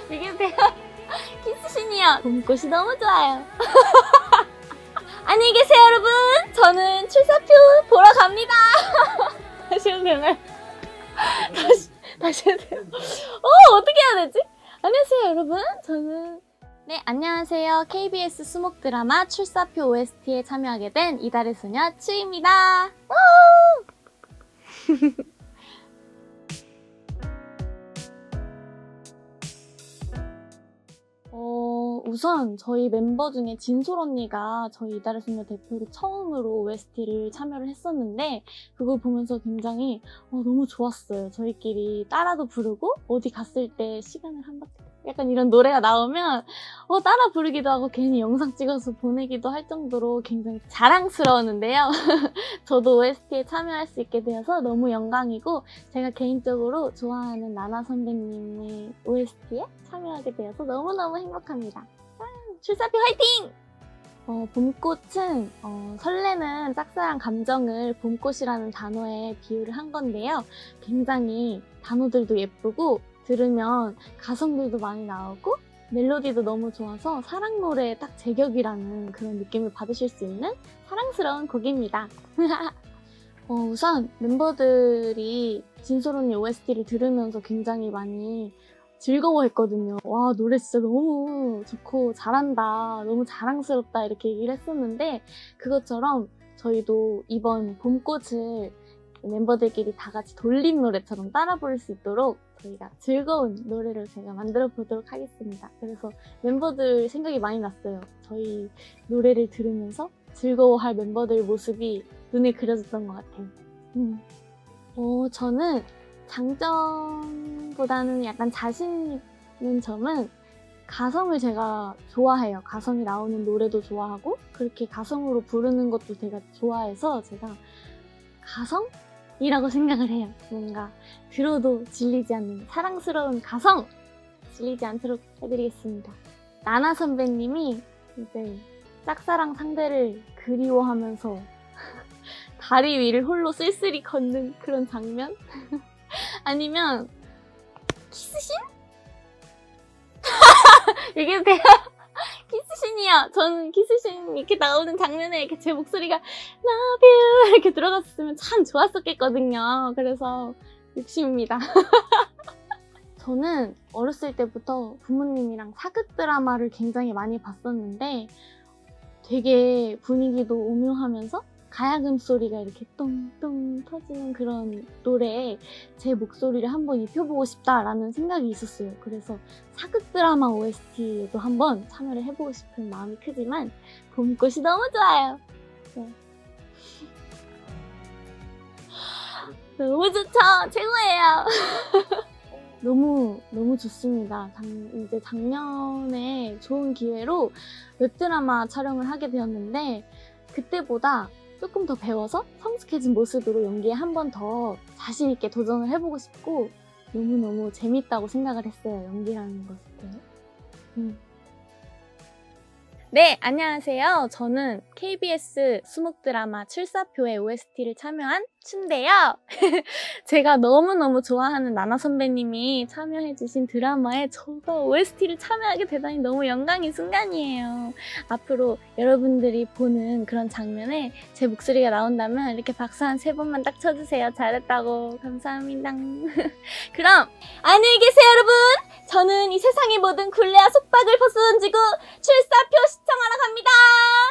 이게 돼요? 키스신이요. 봄꽃이 너무 좋아요. 안녕히 계세요, 여러분. 저는 출사표 보러 갑니다. 다시 해도 되나요? 다시 해도 돼요? 어떻게 해야 되지? 안녕하세요, 여러분. 저는 네, 안녕하세요. KBS 수목 드라마 출사표 OST에 참여하게 된 이달의 소녀 추입니다. 우선 저희 멤버 중에 진솔 언니가 저희 이달의 소녀 대표로 처음으로 OST를 참여를 했었는데 그걸 보면서 굉장히 너무 좋았어요. 저희끼리 따라도 부르고 어디 갔을 때 시간을 한 바퀴 약간 이런 노래가 나오면 따라 부르기도 하고 괜히 영상 찍어서 보내기도 할 정도로 굉장히 자랑스러웠는데요. 저도 OST에 참여할 수 있게 되어서 너무 영광이고 제가 개인적으로 좋아하는 나나 선배님의 OST에 참여하게 되어서 너무너무 행복합니다. 출사표 화이팅! 봄꽃은 설레는 짝사랑 감정을 봄꽃이라는 단어에 비유를 한 건데요. 굉장히 단어들도 예쁘고 들으면 가성들도 많이 나오고 멜로디도 너무 좋아서 사랑 노래의 딱 제격이라는 그런 느낌을 받으실 수 있는 사랑스러운 곡입니다. 우선 멤버들이 진솔 언니 OST를 들으면서 굉장히 많이 즐거워했거든요. 와, 노래 진짜 너무 좋고 잘한다, 너무 자랑스럽다 이렇게 얘기를 했었는데 그것처럼 저희도 이번 봄꽃을 멤버들끼리 다 같이 돌림 노래처럼 따라 부를 수 있도록 저희가 즐거운 노래를 제가 만들어 보도록 하겠습니다. 그래서 멤버들 생각이 많이 났어요. 저희 노래를 들으면서 즐거워할 멤버들 모습이 눈에 그려졌던 것 같아요. 저는 장점보다는 약간 자신 있는 점은 가성을 제가 좋아해요. 가성이 나오는 노래도 좋아하고 그렇게 가성으로 부르는 것도 제가 좋아해서 제가 가성이라고 생각을 해요. 뭔가 들어도 질리지 않는 사랑스러운 가성! 질리지 않도록 해드리겠습니다. 나나 선배님이 이제 짝사랑 상대를 그리워하면서 다리 위를 홀로 쓸쓸히 걷는 그런 장면? 아니면 키스신? 얘기해도 돼요? 키스신이요. 저는 키스신 이렇게 나오는 장면에 이렇게 제 목소리가 Love you 이렇게 들어갔으면 참 좋았었겠거든요. 그래서 욕심입니다. 저는 어렸을 때부터 부모님이랑 사극 드라마를 굉장히 많이 봤었는데 되게 분위기도 오묘하면서 가야금 소리가 이렇게 똥똥 터지는 그런 노래에 제 목소리를 한번 입혀보고 싶다라는 생각이 있었어요. 그래서 사극 드라마 OST에도 한번 참여를 해보고 싶은 마음이 크지만 봄꽃이 너무 좋아요. 네. 너무 좋죠? 최고예요. 너무 좋습니다. 이제 작년에 좋은 기회로 웹드라마 촬영을 하게 되었는데 그때보다 조금 더 배워서 성숙해진 모습으로 연기에 한 번 더 자신 있게 도전을 해보고 싶고 너무너무 재밌다고 생각을 했어요. 연기라는 것을. 네, 안녕하세요. 저는 KBS 수목 드라마 출사표의 OST를 참여한 춘데요. 제가 너무너무 좋아하는 나나 선배님이 참여해주신 드라마에 저가 OST를 참여하게 되다니 너무 영광인 순간이에요. 앞으로 여러분들이 보는 그런 장면에 제 목소리가 나온다면 이렇게 박수 한 3번만 딱 쳐주세요. 잘했다고. 감사합니다. 그럼 안녕히 계세요, 여러분. 저는 이 세상의 모든 굴레와 속박을 벗어던지고 출사표 시청하러 갑니다.